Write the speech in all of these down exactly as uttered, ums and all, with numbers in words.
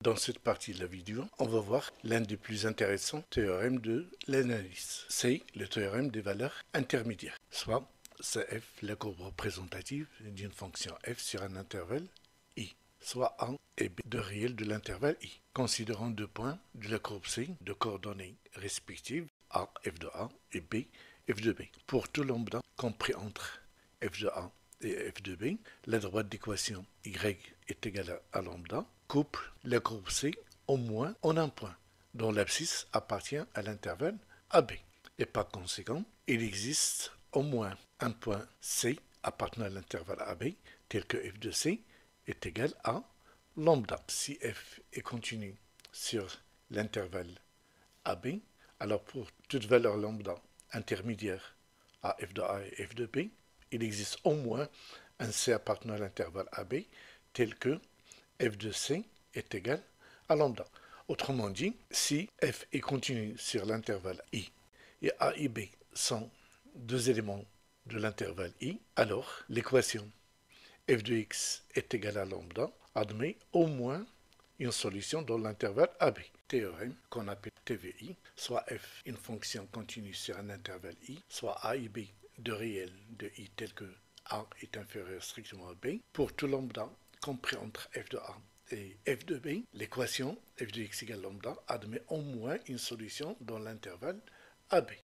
Dans cette partie de la vidéo, on va voir l'un des plus intéressants théorèmes de l'analyse. C'est le théorème des valeurs intermédiaires, soit c'est f la courbe représentative d'une fonction f sur un intervalle i, soit a et b de réel de l'intervalle i. Considérons deux points de la courbe C de coordonnées respectives a f de a et b f de b. Pour tout lambda compris entre f de a et f de b, la droite d'équation y est égale à lambda couple la courbe C au moins en un point, dont l'abscisse appartient à l'intervalle A B. Et par conséquent, il existe au moins un point C appartenant à l'intervalle A B, tel que f de C est égal à lambda. Si f est continu sur l'intervalle A B, alors pour toute valeur lambda intermédiaire à f de A et f de B, il existe au moins un C appartenant à l'intervalle A B, tel que f de C est égal à lambda. Autrement dit, si f est continu sur l'intervalle i et a et b sont deux éléments de l'intervalle i, alors l'équation f de x est égale à lambda admet au moins une solution dans l'intervalle A B. Théorème qu'on appelle T V I, soit f une fonction continue sur un intervalle i, soit a et b de réel de i tel que a est inférieur strictement à b, pour tout lambda compris entre f de a et f de b, l'équation f de x égale lambda admet au moins une solution dans l'intervalle A B.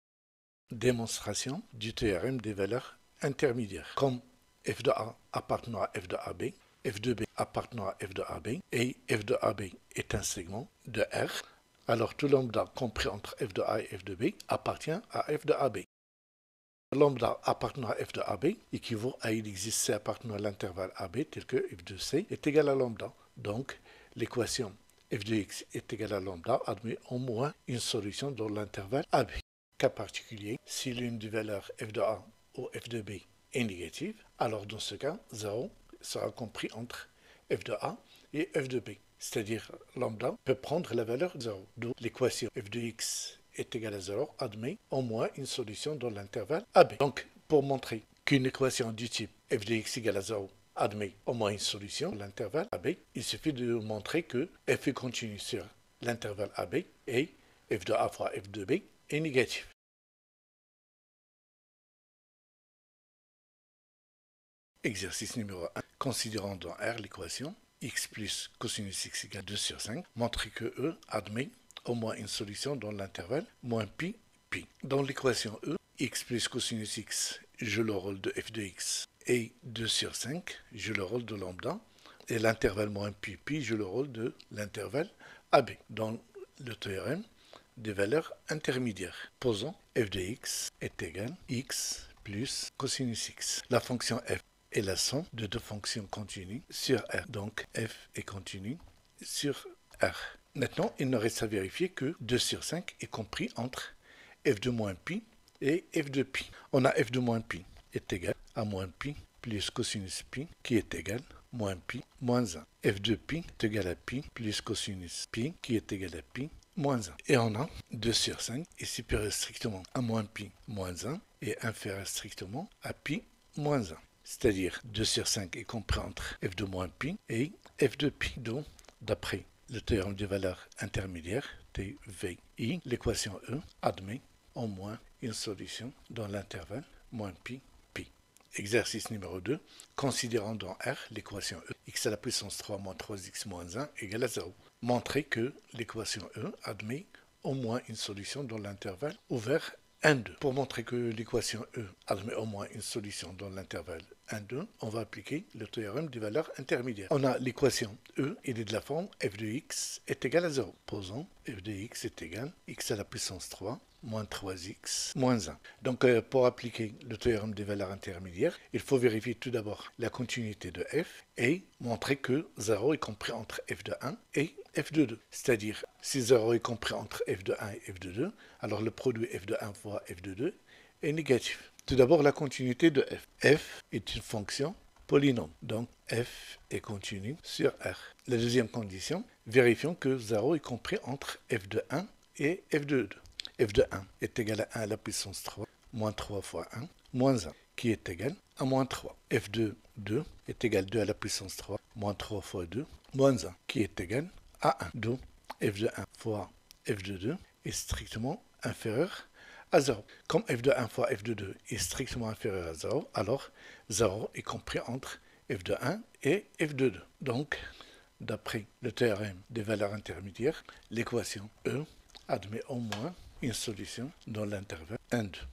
Démonstration du théorème des valeurs intermédiaires. Comme f de a appartenant à f de A B, f de b appartenant à f de A B, et f de A B est un segment de R, alors tout lambda compris entre f de a et f de b appartient à f de A B. Lambda appartenant à f de A B équivaut à il existe C appartenant à l'intervalle A B tel que f de C est égal à lambda. Donc, l'équation f de x est égal à lambda admet au moins une solution dans l'intervalle A B. Cas particulier, si l'une des valeurs f de A ou f de b est négative, alors dans ce cas, zéro sera compris entre f de A et f de b. C'est-à-dire, lambda peut prendre la valeur zéro. Donc, l'équation f de x est égal à zéro admet au moins une solution dans l'intervalle A B. Donc, pour montrer qu'une équation du type f de x égale à zéro admet au moins une solution dans l'intervalle A B, il suffit de montrer que f est continu sur l'intervalle A B et f de a fois f de b est négatif. Exercice numéro un. Considérons dans R l'équation x plus cosinus x égale deux sur cinq, montrer que E admet au moins une solution dans l'intervalle moins pi, pi. Dans l'équation E, x plus cosinus x joue le rôle de f de x et deux sur cinq joue le rôle de lambda et l'intervalle moins pi, pi joue le rôle de l'intervalle A B. Dans le théorème des valeurs intermédiaires, posons f de x est égal à x plus cosinus x. La fonction f est la somme de deux fonctions continues sur R. Donc f est continu sur R. Maintenant, il ne reste à vérifier que deux sur cinq est compris entre f de moins pi et f de pi. On a f de moins pi est égal à moins pi plus cosinus pi qui est égal à moins pi moins un. F de pi est égal à pi plus cosinus pi qui est égal à pi moins un. Et on a deux sur cinq est supérieur strictement à moins pi moins un et inférieur strictement à pi moins un. C'est-à-dire deux sur cinq est compris entre f de moins pi et f de pi. Donc, d'après le théorème des valeurs intermédiaires, T V I, l'équation E admet au moins une solution dans l'intervalle moins pi, pi. Exercice numéro deux. Considérons dans R l'équation E, x à la puissance trois moins trois x moins un égale à zéro. Montrer que l'équation E admet au moins une solution dans l'intervalle ouvert un, deux. Pour montrer que l'équation E admet au moins une solution dans l'intervalle un, deux, on va appliquer le théorème des valeurs intermédiaires. On a l'équation E, il est de la forme f de x est égal à zéro. Posons f de x est égal à x à la puissance trois moins trois x moins un. Donc euh, pour appliquer le théorème des valeurs intermédiaires, il faut vérifier tout d'abord la continuité de f et montrer que zéro est compris entre f de un et f de deux. C'est-à-dire, si zéro est compris entre f de un et f de deux, alors le produit f de un fois f de deux est négatif. Tout d'abord, la continuité de f. F est une fonction polynôme, donc f est continu sur R. La deuxième condition, vérifions que zéro est compris entre f de un et f de deux. F de un est égal à un à la puissance trois, moins trois fois un, moins un, qui est égal à moins trois. F de deux est égal à deux à la puissance trois, moins trois fois deux, moins un, qui est égal à un. Donc, f de un fois f de deux est strictement inférieur à zéro. Comme f de un fois f de deux est strictement inférieur à zéro, alors zéro est compris entre f de un et f de deux. Donc, d'après le théorème des valeurs intermédiaires, l'équation E admet au moins une solution dans l'intervalle un, deux.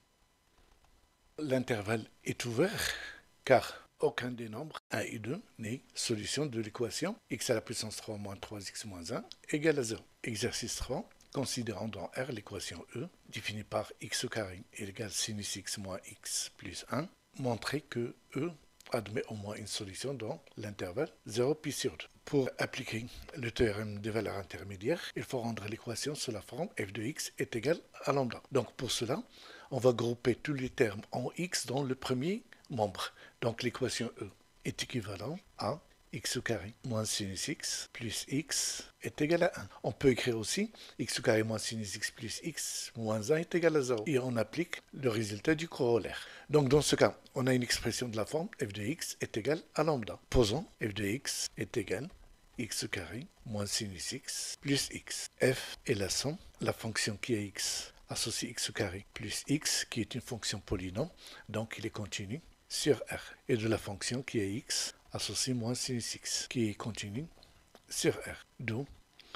L'intervalle est ouvert car aucun des nombres un et deux n'est solution de l'équation x à la puissance trois moins trois x moins un égale à zéro. Exercice trois. Considérant dans R l'équation E définie par x au carré égale sinus x moins x plus un, montrer que E admet au moins une solution dans l'intervalle zéro pi sur deux. Pour appliquer le théorème des valeurs intermédiaires, il faut rendre l'équation sous la forme f de x est égal à lambda. Donc pour cela, on va grouper tous les termes en x dans le premier membre. Donc l'équation E est équivalente à x au carré moins sinus x plus x est égal à un. On peut écrire aussi x au carré moins sinus x plus x moins un est égal à zéro. Et on applique le résultat du corollaire. Donc dans ce cas, on a une expression de la forme f de x est égal à lambda. Posons f de x est égal à x au carré moins sinus x plus x. F est la somme, la fonction qui est x associe x au carré plus x qui est une fonction polynôme, donc il est continu sur R. Et de la fonction qui est x associé moins sinus x, qui est continu sur R. D'où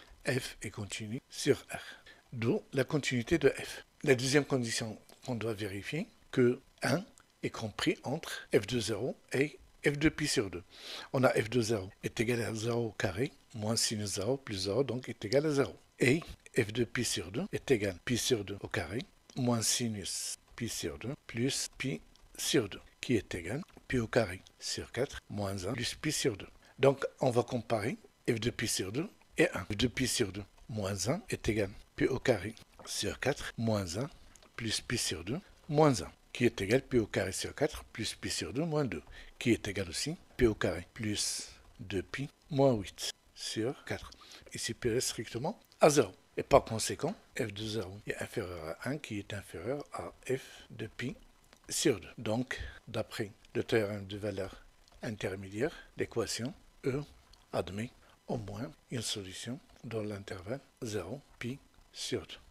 f est continu sur R. D'où la continuité de f. La deuxième condition qu'on doit vérifier, que un est compris entre f de zéro et f de pi sur deux. On a f de zéro est égal à zéro au carré, moins sinus zéro plus zéro, donc est égal à zéro. Et f de pi sur deux est égal à pi sur deux au carré, moins sinus pi sur deux, plus pi sur deux, qui est égal à pi au carré sur quatre, moins un, plus pi sur deux. Donc, on va comparer f de pi sur deux et un. f de pi sur deux, moins un, est égal à pi au carré sur quatre, moins un, plus pi sur deux, moins un, qui est égal à pi au carré sur quatre, plus pi sur deux, moins deux, qui est égal aussi à pi au carré plus deux pi, moins huit, sur quatre. Ici, pi est strictement à zéro. Et par conséquent, f de zéro est inférieur à un, qui est inférieur à f de pi sur deux. Donc, d'après le théorème de valeur intermédiaire, l'équation E admet au moins une solution dans l'intervalle zéro pi sur deux.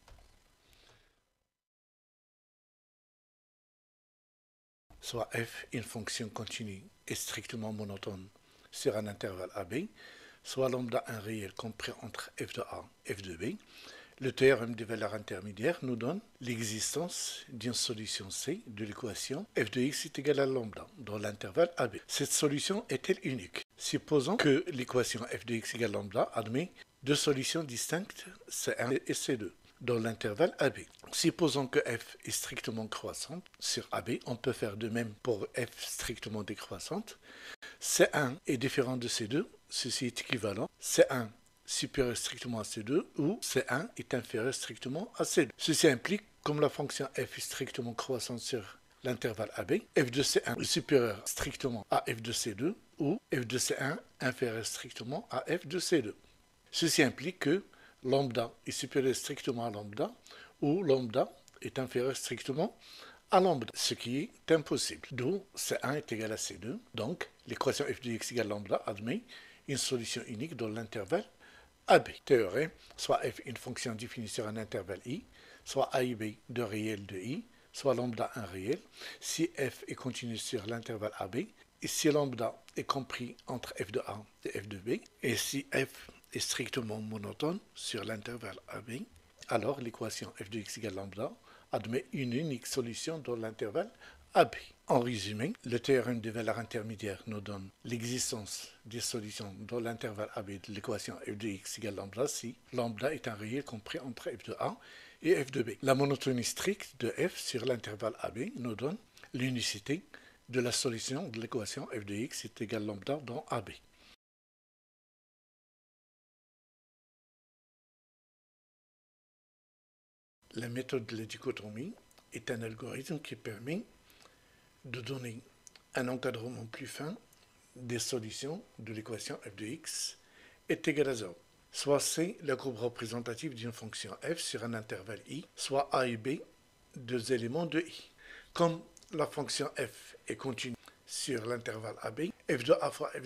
Soit f, une fonction continue et strictement monotone sur un intervalle A B, soit lambda un réel compris entre f de A et f de B. Le théorème des valeurs intermédiaires nous donne l'existence d'une solution C de l'équation f de x est égal à lambda dans l'intervalle A B. Cette solution est-elle unique? Supposons que l'équation f de x égale lambda admet deux solutions distinctes C un et C deux dans l'intervalle A B. Supposons que f est strictement croissante sur A B, on peut faire de même pour f strictement décroissante. C un est différent de C deux, ceci est équivalent. C un supérieur strictement à C deux ou C un est inférieur strictement à C deux. Ceci implique, comme la fonction f est strictement croissante sur l'intervalle A B, f de C un est supérieur strictement à f de C deux ou f de C un inférieur strictement à f de C deux. Ceci implique que lambda est supérieur strictement à lambda ou lambda est inférieur strictement à lambda, ce qui est impossible. D'où C un est égal à C deux. Donc, l'équation f de x égale lambda admet une solution unique dans l'intervalle A B. Théorème, soit f une fonction définie sur un intervalle i, soit a et b deux réels de i, soit lambda un réel, si f est continu sur l'intervalle A B, et si lambda est compris entre f de a et f de b, et si f est strictement monotone sur l'intervalle A B, alors l'équation f de x égale lambda admet une unique solution dans l'intervalle A B. En résumé, le théorème des valeurs intermédiaires nous donne l'existence des solutions dans l'intervalle A B de l'équation f de x égale lambda si lambda est un réel compris entre f de a et f de b. La monotonie stricte de f sur l'intervalle A B nous donne l'unicité de la solution de l'équation f de x est égal lambda dans A B. La méthode de la dichotomie est un algorithme qui permet de donner un encadrement plus fin des solutions de l'équation f de x est égal à zéro. Soit C, le groupe représentatif d'une fonction f sur un intervalle i, soit a et b, deux éléments de i. Comme la fonction f est continue sur l'intervalle A B, f de a fois f de b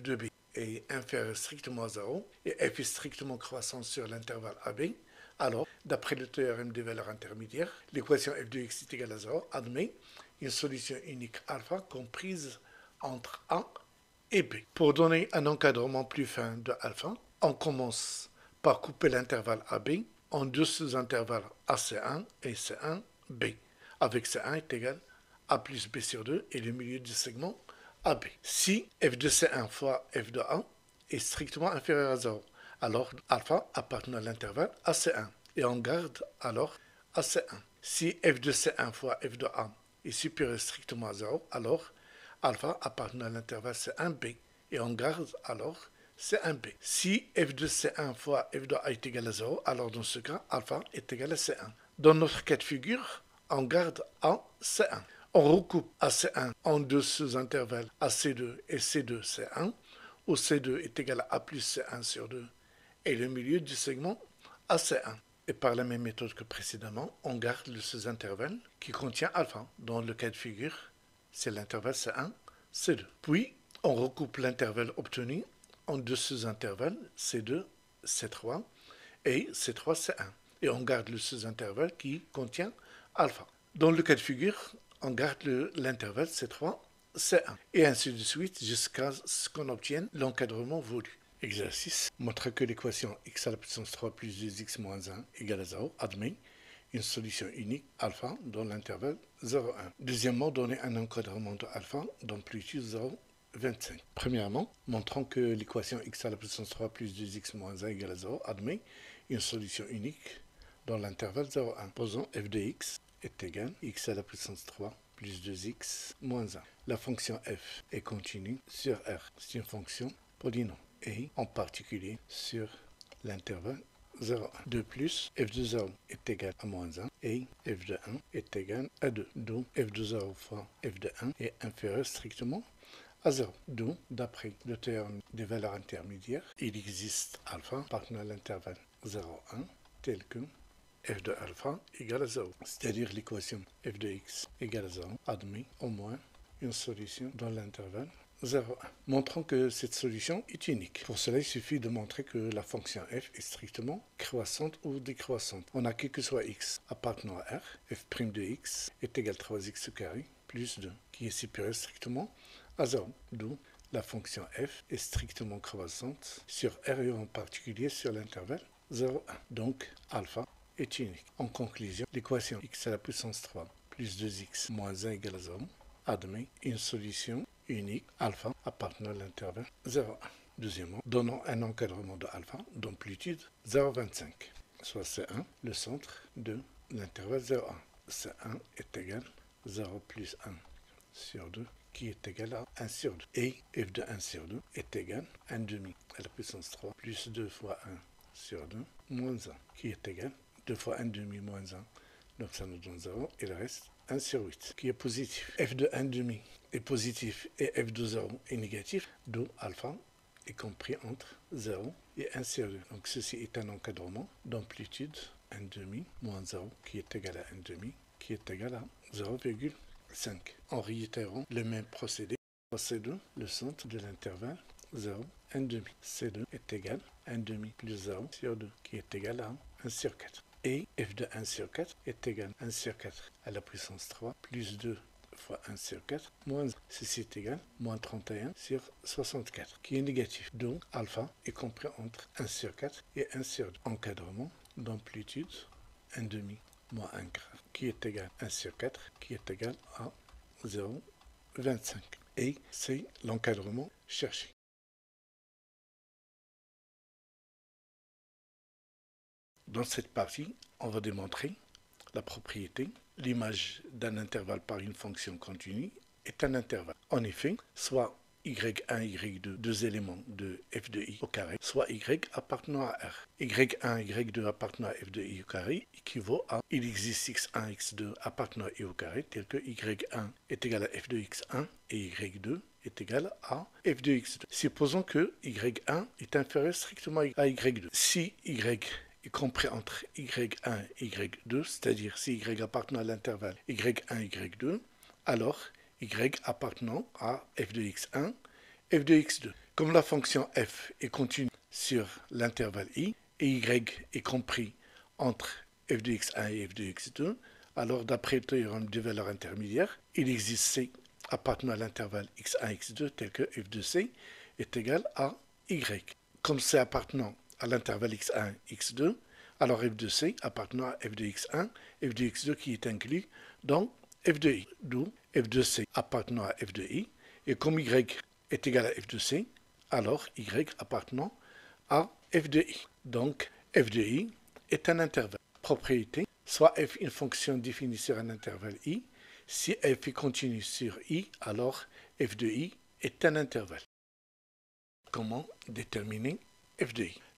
est inférieur strictement à zéro et f est strictement croissant sur l'intervalle A B, alors, d'après le théorème des valeurs intermédiaires, l'équation f de x est égale à zéro admet une solution unique alpha comprise entre A et B. Pour donner un encadrement plus fin de alpha, on commence par couper l'intervalle A B en deux sous-intervalles A C un et C un B, avec C un est égal à A plus B sur deux et le milieu du segment A B. Si f de C un fois f de A est strictement inférieur à zéro, alors alpha appartenant à l'intervalle A C un et on garde alors A C un. Si f de C un fois f de A est supérieur strictement à zéro, alors alpha appartenant à l'intervalle C un B et on garde alors C un B. Si f de C un fois f de A est égal à zéro, alors dans ce cas, alpha est égal à C un. Dans notre cas de figure, on garde A C un. On recoupe A C un en deux sous-intervalles A C deux et C deux C un, où C deux est égal à A plus C un sur deux et le milieu du segment A C un. Et par la même méthode que précédemment, on garde le sous-intervalle qui contient alpha. Dans le cas de figure, c'est l'intervalle C un, C deux. Puis, on recoupe l'intervalle obtenu en deux sous-intervalles C deux, C trois et C trois, C un. Et on garde le sous-intervalle qui contient alpha. Dans le cas de figure, on garde l'intervalle C trois, C un. Et ainsi de suite jusqu'à ce qu'on obtienne l'encadrement voulu. Exercice. Montre que l'équation x à la puissance trois plus deux x moins un égale à zéro admet une solution unique alpha dans l'intervalle zéro, un. Deuxièmement, donner un encadrement de alpha d'amplitude zéro virgule vingt-cinq. Premièrement, montrons que l'équation x à la puissance trois plus deux x moins un égale à zéro admet une solution unique dans l'intervalle zéro virgule un. Posons f de x est égal à x à la puissance trois plus deux x moins un. La fonction f est continue sur R. C'est une fonction polynôme. Et en particulier sur l'intervalle zéro virgule un. De plus, f de zéro est égal à moins un et f de un est égal à deux. Donc f de zéro fois f de un est inférieur strictement à zéro. Donc, d'après le théorème des valeurs intermédiaires, il existe alpha appartenant à l'intervalle zéro virgule un tel que f de alpha égale à zéro. C'est-à-dire l'équation f de x égale à zéro admet au moins une solution dans l'intervalle zéro virgule un. Montrons que cette solution est unique. Pour cela, il suffit de montrer que la fonction f est strictement croissante ou décroissante. On a quel que soit x appartenant à R, f' de x est égal à trois x au carré plus deux, qui est supérieur strictement à zéro. D'où la fonction f est strictement croissante sur R et en particulier sur l'intervalle zéro virgule un. Donc, alpha est unique. En conclusion, l'équation x à la puissance trois plus deux x moins un égale à zéro admet une solution unique alpha appartenant à l'intervalle zéro virgule un. Deuxièmement, donnons un encadrement de alpha d'amplitude zéro virgule vingt-cinq, soit C un, le centre de l'intervalle zéro virgule un. C un est égal à zéro plus un sur deux, qui est égal à un sur deux. Et f de un sur deux est égal à un demi à la puissance trois plus deux fois un sur deux moins un, qui est égal à deux fois un demi moins un. Donc ça nous donne zéro et le reste un sur huit, qui est positif. F de un demi est positif et f de zéro est négatif, d'où alpha est compris entre zéro et un sur deux. Donc ceci est un encadrement d'amplitude un demi moins zéro, qui est égal à un demi, qui est égal à zéro virgule cinq. En réitérant le même procédé, C deux, le centre de l'intervalle zéro, un demi. C deux est égal à un demi plus zéro sur deux, qui est égal à un sur quatre. Et f de un sur quatre est égal à un sur quatre à la puissance trois plus deux fois un sur quatre moins un. Ceci est égal à moins trente et un sur soixante-quatre, qui est négatif. Donc, alpha est compris entre un sur quatre et un sur deux. Encadrement d'amplitude un demi moins un quart, qui est égal à un sur quatre, qui est égal à zéro virgule vingt-cinq. Et c'est l'encadrement cherché. Dans cette partie, on va démontrer la propriété. L'image d'un intervalle par une fonction continue est un intervalle. En effet, soit y un, y deux, deux éléments de f de i au carré, soit y appartenant à R. y un, y deux appartenant à f de i au carré équivaut à il existe x un, x deux appartenant à i au carré, tel que y un est égal à f de x un et y deux est égal à f de x deux. Supposons que y un est inférieur strictement à y deux. Si y est compris entre y un et y deux, c'est-à-dire si y appartenant à l'intervalle y un, y deux, alors y appartenant à f de x un, f de x deux. Comme la fonction f est continue sur l'intervalle i, et y est compris entre f de x un et f de x deux, alors d'après le théorème des valeurs intermédiaires, il existe c appartenant à l'intervalle x un x deux tel que f de c est égal à y. Comme c appartenant à l'intervalle x un x deux, alors f de c appartenant à f de x un, f de x deux qui est inclus dans f de i, d'où f de c appartenant à f de i, et comme y est égal à f de c, alors y appartenant à f de i. Donc f de i est un intervalle. Propriété, soit f une fonction définie sur un intervalle i, si f est continue sur i, alors f de i est un intervalle. Comment déterminer f de i?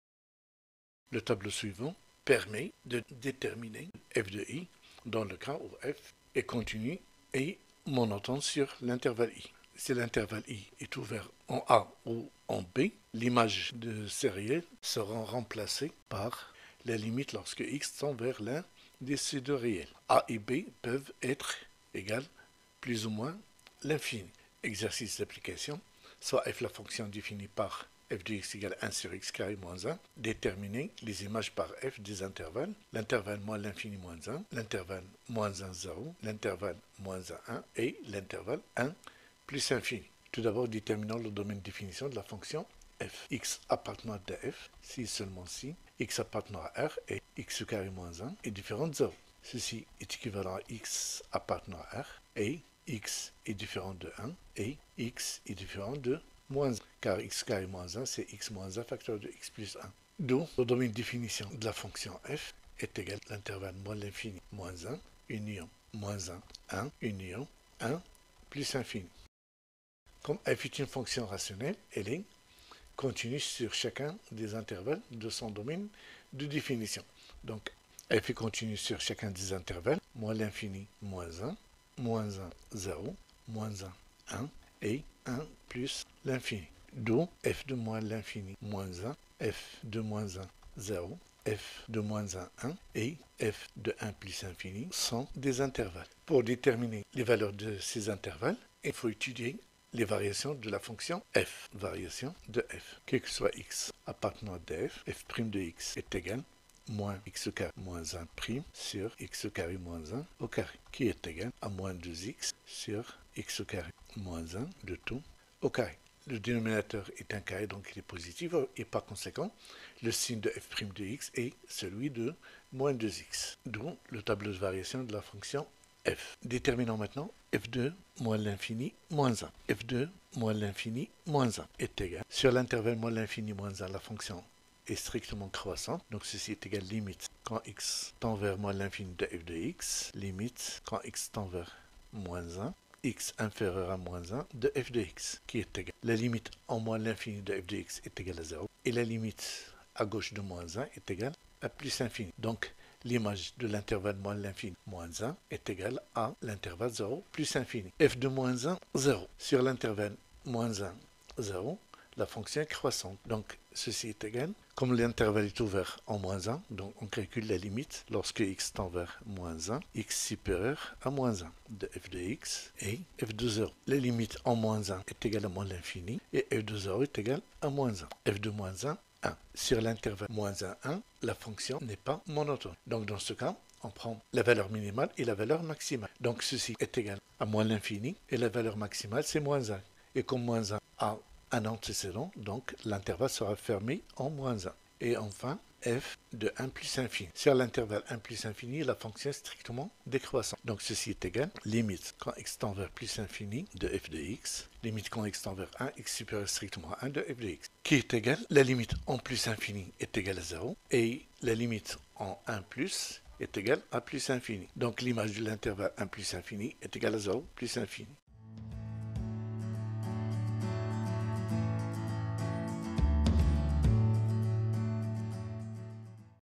Le tableau suivant permet de déterminer f de i dans le cas où f est continu et monotone sur l'intervalle i. Si l'intervalle i est ouvert en A ou en B, l'image de série sera remplacée par la limite lorsque x tend vers l'un de ces deux réels. A et B peuvent être égales plus ou moins l'infini. Exercice d'application, soit f la fonction définie par f de x égale un sur x carré moins un, déterminer les images par f des intervalles, l'intervalle moins l'infini moins un, l'intervalle moins un zéro, l'intervalle moins un un et l'intervalle un plus infini. Tout d'abord, déterminons le domaine de définition de la fonction f. X appartenant à f, si seulement si, x appartenant à R et x carré moins un est différent de zéro. Ceci est équivalent à x appartenant à R et x est différent de un et x est différent de moins un, car x carré moins un c'est x moins un facteur de x plus un. D'où le domaine de définition de la fonction f est égal à l'intervalle moins l'infini moins un, union moins un, un, union un plus infini. Comme f est une fonction rationnelle, elle est continue sur chacun des intervalles de son domaine de définition. Donc, f est continue sur chacun des intervalles, moins l'infini, moins un, moins un, zéro, moins un, un, et un plus l'infini. D'où f de moins l'infini, moins un, f de moins un, zéro, f de moins un, un, et f de un plus infini sont des intervalles. Pour déterminer les valeurs de ces intervalles, il faut étudier les variations de la fonction f, variation de f, quel que soit x appartenant à df, f' de x est égal moins x carré moins un prime sur x carré moins un au carré, qui est égal à moins deux x sur x carré moins un de tout au carré. Le dénominateur est un carré, donc il est positif, et par conséquent, le signe de f' de x est celui de moins deux x, d'où le tableau de variation de la fonction f. Déterminons maintenant f deux moins l'infini moins un. f deux moins l'infini moins un est égal. Sur l'intervalle moins l'infini moins un, la fonction est strictement croissante. Donc ceci est égal limite quand x tend vers moins l'infini de f de x, limite quand x tend vers moins un, x inférieur à moins un de f de x, qui est égal. La limite en moins l'infini de f de x est égale à zéro. Et la limite à gauche de moins un est égale à plus infini. Donc l'image de l'intervalle moins l'infini moins un est égale à l'intervalle zéro plus infini. F de moins un, zéro. Sur l'intervalle moins un, zéro, la fonction est croissante. Donc ceci est égal. Comme l'intervalle est ouvert en moins un, donc on calcule la limite lorsque x tend vers moins un, x supérieur à moins un de f de x et f de zéro. La limite en moins un est égale à moins l'infini et f de zéro est égal à moins un. F de moins un, un. Sur l'intervalle moins un, un, la fonction n'est pas monotone. Donc dans ce cas, on prend la valeur minimale et la valeur maximale. Donc ceci est égal à moins l'infini et la valeur maximale c'est moins un. Et comme moins un a un antécédent, donc l'intervalle sera fermé en moins un. Et enfin, f de un plus infini. Sur l'intervalle un plus infini, la fonction est strictement décroissante. Donc ceci est égal, limite quand x tend vers plus infini de f de x, limite quand x tend vers un, x supérieur strictement à un de f de x, qui est égal, la limite en plus infini est égale à zéro, et la limite en un plus est égale à plus infini. Donc l'image de l'intervalle un plus infini est égale à zéro plus infini.